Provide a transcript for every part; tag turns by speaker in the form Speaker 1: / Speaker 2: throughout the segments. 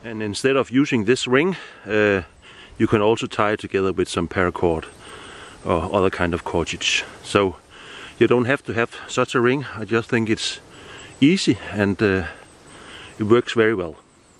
Speaker 1: And instead of using this ring, you can also tie it together with some paracord or other kind of cordage. So you don't have to have such a ring. I just think it's easy and it works very well.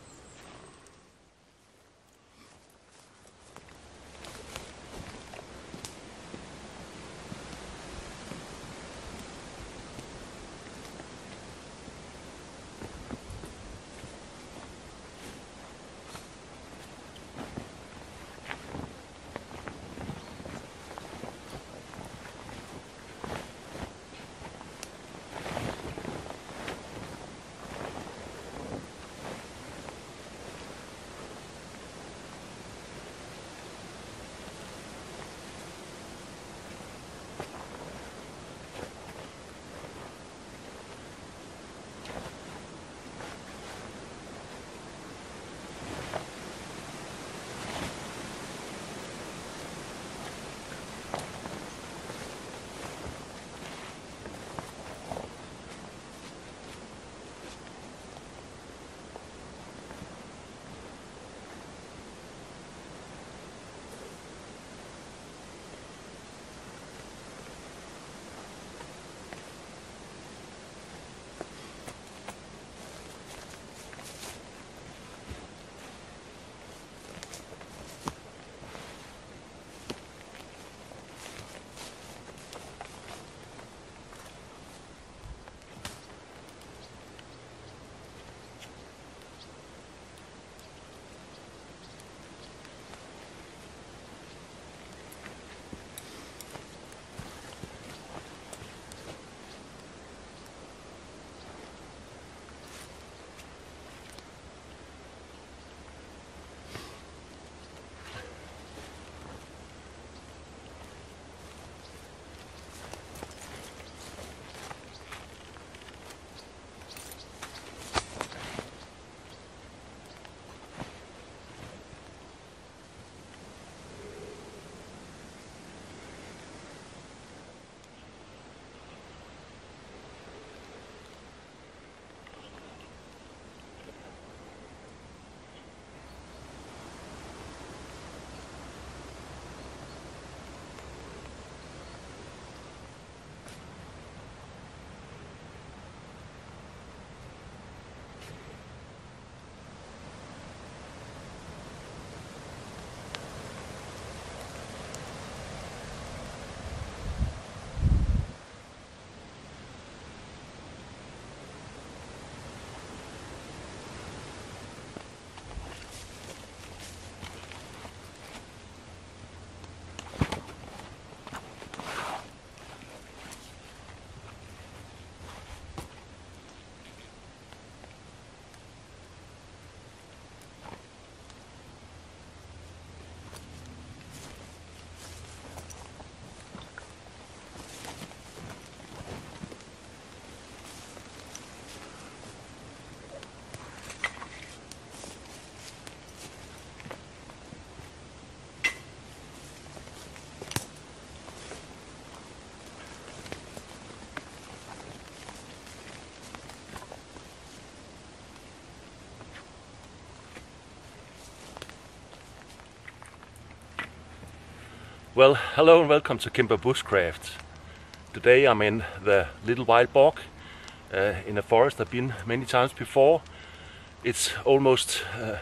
Speaker 1: Well, hello and welcome to PNW Bushcraft. Today I'm in the little wild bog in a forest I've been many times before. It's almost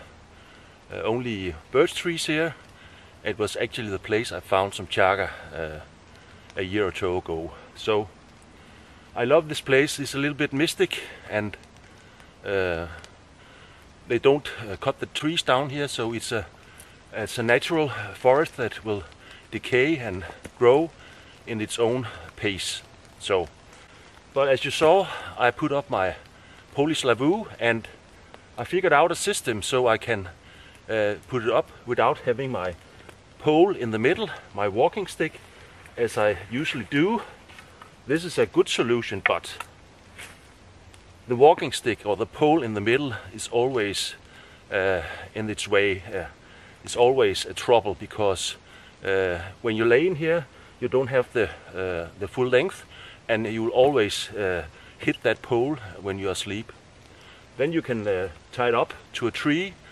Speaker 1: only birch trees here. It was actually the place I found some chaga a year or two ago. So I love this place. It's a little bit mystic, and they don't cut the trees down here, so it's a natural forest that will decay and grow in its own pace. So, but as you saw, I put up my Polish Lavvu, and I figured out a system so I can put it up without having my pole in the middle, my walking stick, as I usually do. This is a good solution, but the walking stick or the pole in the middle is always in its way. It's always a trouble, because when you lay in here, you don't have the full length, and you will always hit that pole when you are asleep. Then you can tie it up to a tree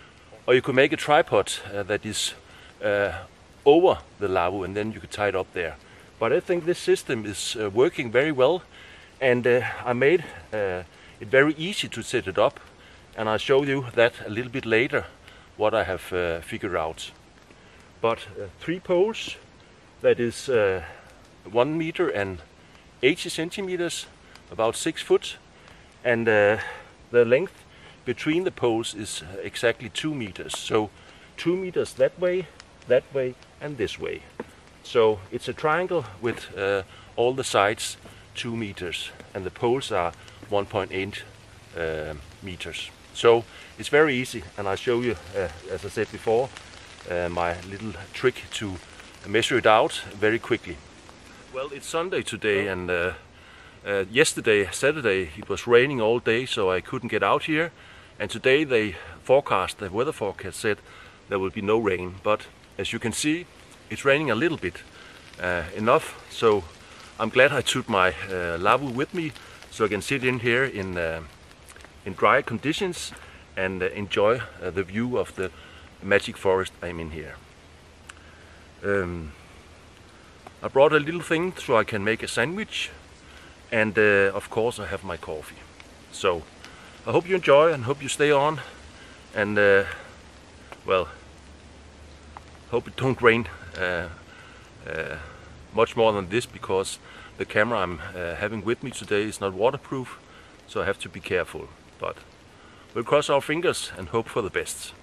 Speaker 1: Or you could make a tripod that is over the Lavvu, and then you could tie it up there. But I think this system is working very well, and I made it very easy to set it up, and I'll show you that a little bit later, what I have figured out. But 3 poles, that is 1 meter and 80 centimeters, about 6 foot, and the length between the poles is exactly 2 meters. So 2 meters that way, and this way. So it's a triangle with all the sides 2 meters, and the poles are 1.8 meters. So it's very easy, and I'll show you, as I said before, my little trick to measure it out very quickly. Well, it's Sunday today, and yesterday, Saturday, it was raining all day, so I couldn't get out here. And today the weather forecast said there will be no rain, but as you can see, it's raining a little bit, enough. So I'm glad I took my Lavvu with me, so I can sit in here in dry conditions and enjoy the view of the magic forest I'm in here. I brought a little thing so I can make a sandwich, and of course I have my coffee. So I hope you enjoy and hope you stay on, and well, hope it don't rain much more than this, because the camera I'm having with me today is not waterproof, so I have to be careful. But we'll cross our fingers and hope for the best.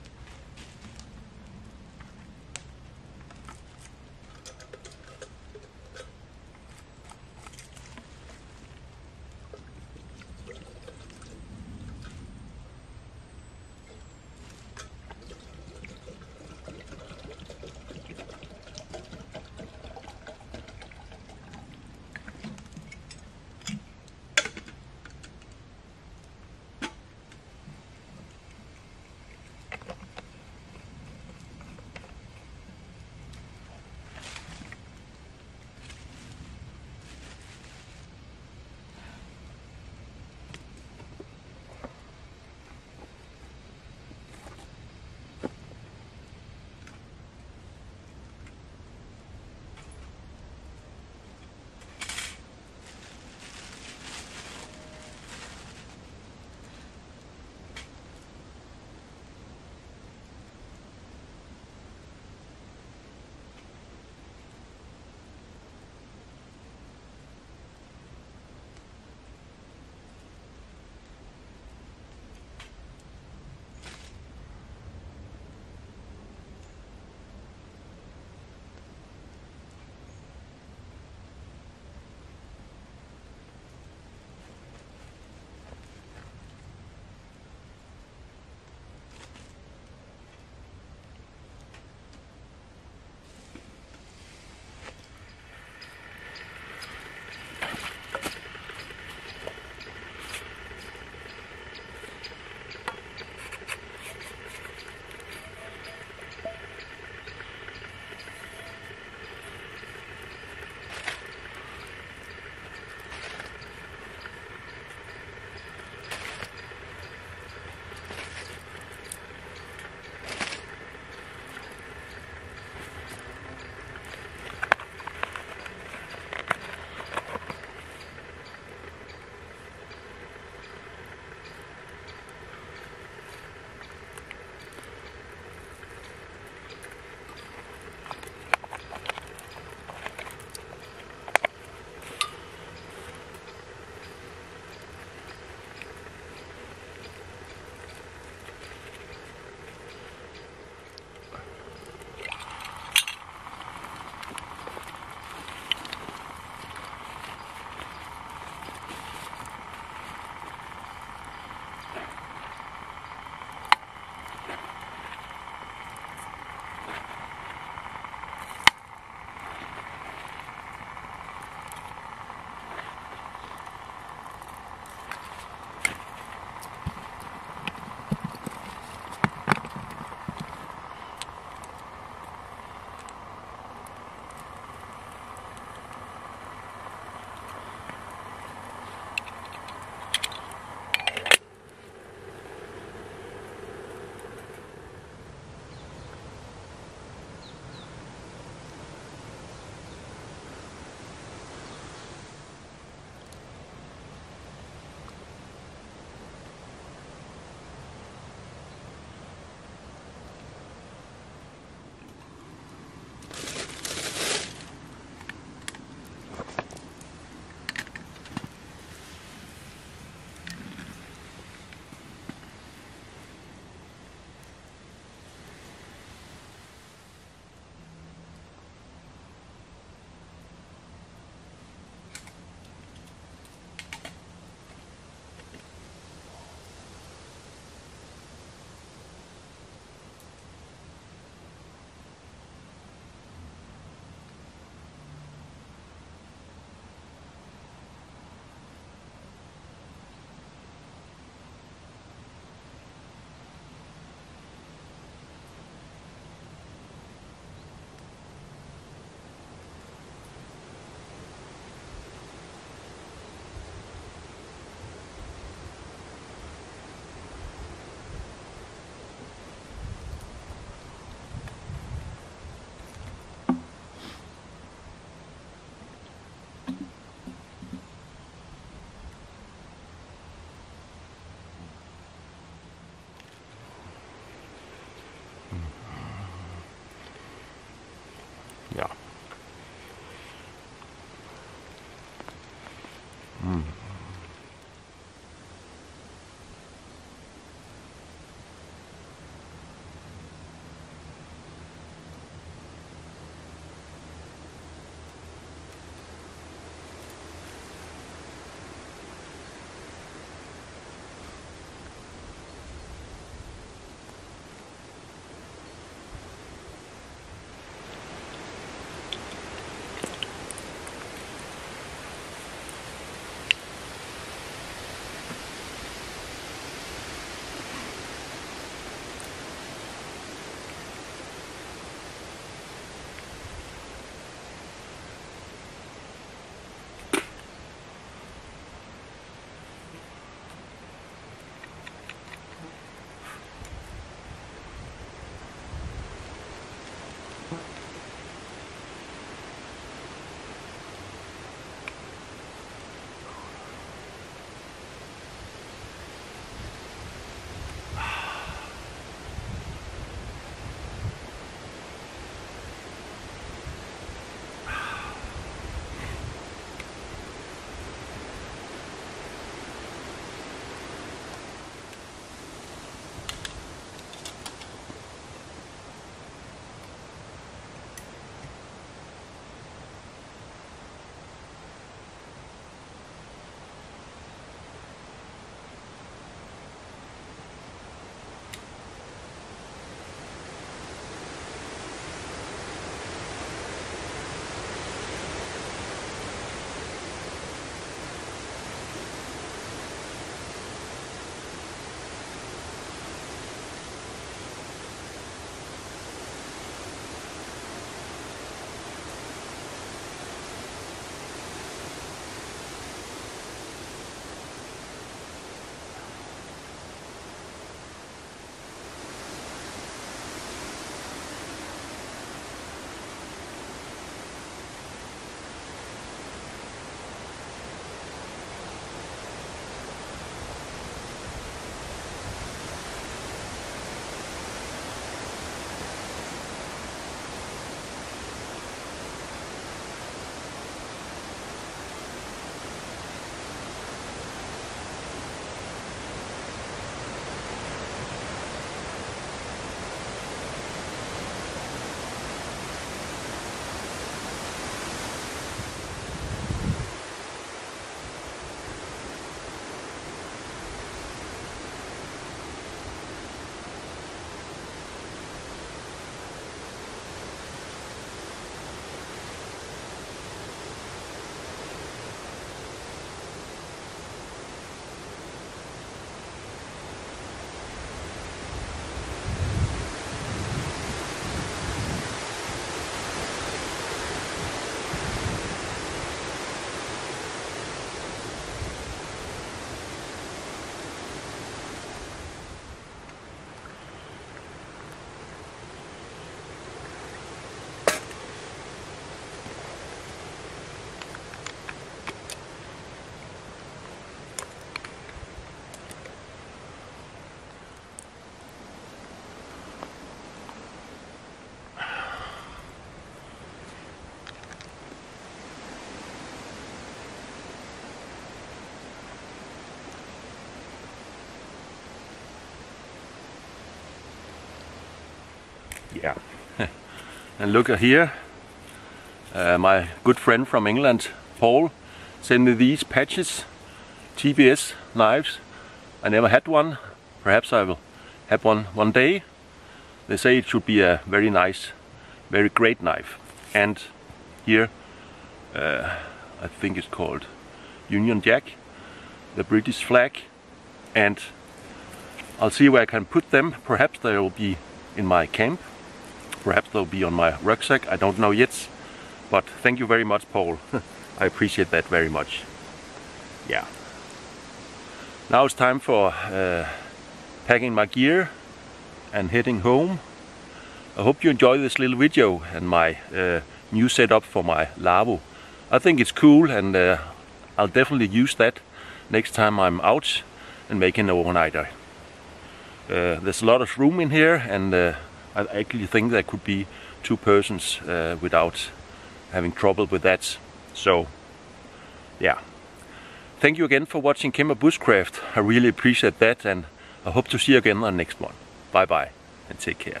Speaker 1: Yeah. And look at here, my good friend from England, Paul, sent me these patches, TBS knives. I never had one. Perhaps I will have one day. They say it should be a very nice, very great knife. And here, I think it's called Union Jack, the British flag. And I'll see where I can put them. Perhaps they will be in my camp. Perhaps they'll be on my rucksack. I don't know yet. But thank you very much, Paul. I appreciate that very much. Yeah. Now it's time for packing my gear and heading home. I hope you enjoy this little video and my new setup for my Lavvu. I think it's cool, and I'll definitely use that next time I'm out and making an overnighter. There's a lot of room in here, and I actually think there could be 2 persons without having trouble with that. So yeah, thank you again for watching PNW Bushcraft. I really appreciate that, and I hope to see you again on the next one. Bye bye and take care.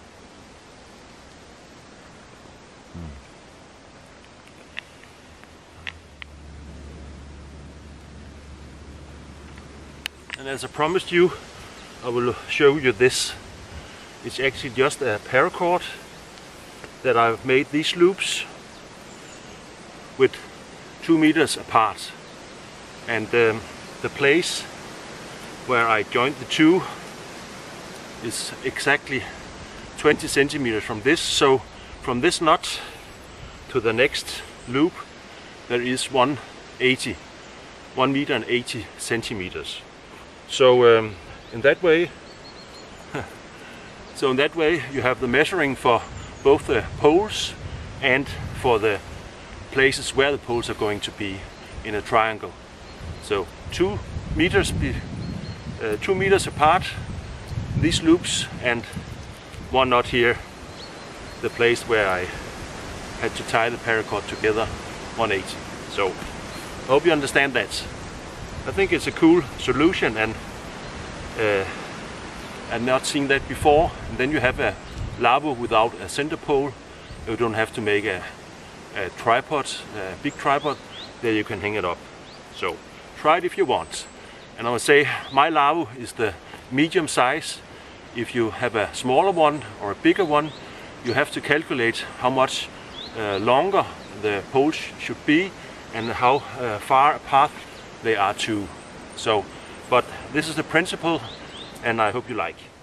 Speaker 1: And as I promised you, I will show you this. It's actually just a paracord that I've made these loops with 2 meters apart. And the place where I joined the two is exactly 20 centimeters from this. So from this knot to the next loop there is 1 meter and 80 centimeters. So in that way you have the measuring for both the poles and for the places where the poles are going to be in a triangle. So 2 meters apart, these loops, and 1 knot here, the place where I had to tie the paracord together, 180. So I hope you understand that. I think it's a cool solution, and I've not seen that before. And then you have a Lavvu without a center pole. You don't have to make a tripod, a big tripod. There you can hang it up. So try it if you want. And I would say my Lavvu is the medium size. If you have a smaller one or a bigger one, you have to calculate how much longer the poles should be and how far apart they are too. So, but this is the principle, and I hope you like.